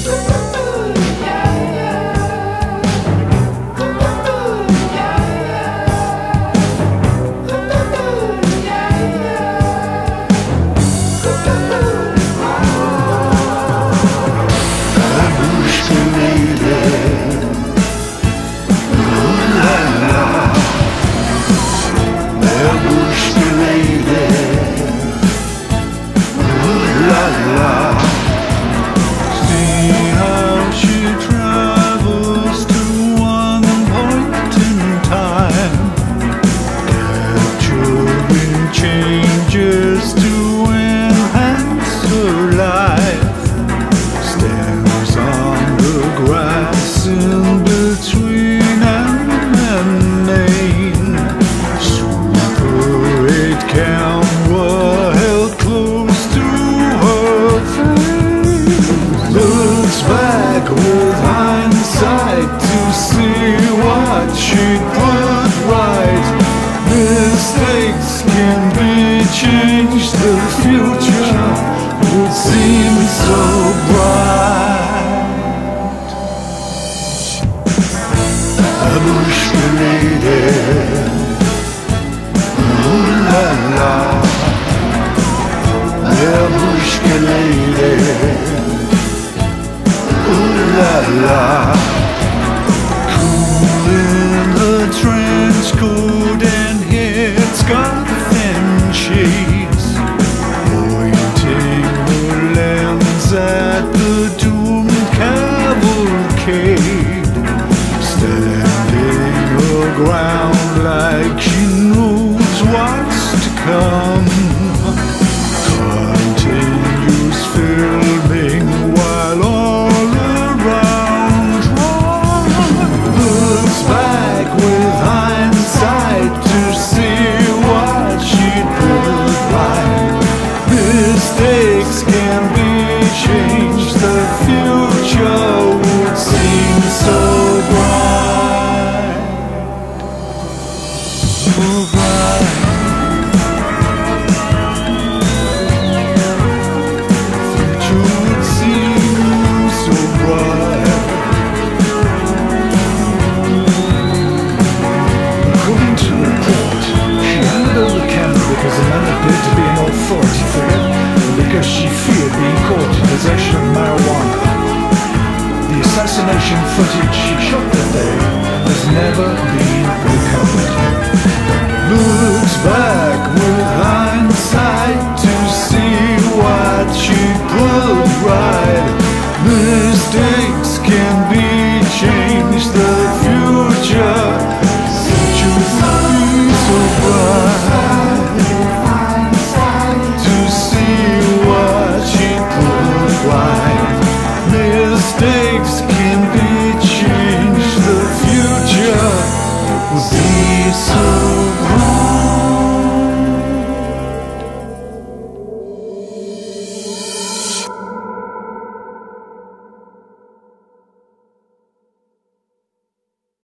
With hindsight to see what she put right. Mistakes can be changed, the future would seem so bright. Babushka lady, ooh la la. Babushka lady, ooh la la. Cool in her trench coat and headscarf and shades, pointing her lens at the doomed cavalcade, standing her ground like she knows what's to come. Continues filming while all with hindsight to see what she put right. Mistakes can be changed, the future would seem so bright, so bright. The future would seem so bright. Because the man appeared to be an authority figure, and because she feared being caught in possession of marijuana. The assassination footage she shot that day has never